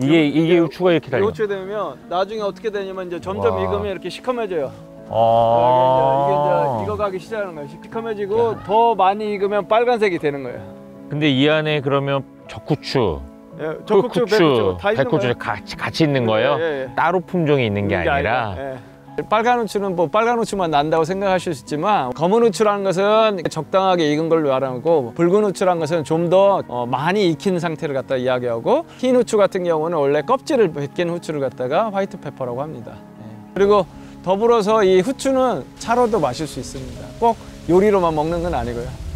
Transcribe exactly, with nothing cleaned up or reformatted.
이게 이게 후추가 이렇게 달려. 후추가 되면 나중에 어떻게 되냐면 이제 점점 와. 익으면 이렇게 시커매져요. 아. 이게 이제, 이게 이제 익어가기 시작하는 거예요. 시커매지고 야. 더 많이 익으면 빨간색이 되는 거예요. 근데 이 안에 그러면 적후추, 예, 적후추, 백후추 다 있는 백후추 거예요. 같이 같이 있는 거예요. 예, 예. 따로 품종이 있는 게 아니라. 예. 빨간 후추는 뭐 빨간 후추만 난다고 생각하실 수 있지만 검은 후추라는 것은 적당하게 익은 걸로 말하고 붉은 후추라는 것은 좀 더 어, 많이 익힌 상태를 갖다 이야기하고 흰 후추 같은 경우는 원래 껍질을 벗긴 후추를 갖다가 화이트 페퍼라고 합니다. 예. 그리고 더불어서 이 후추는 차로도 마실 수 있습니다. 꼭 요리로만 먹는 건 아니고요.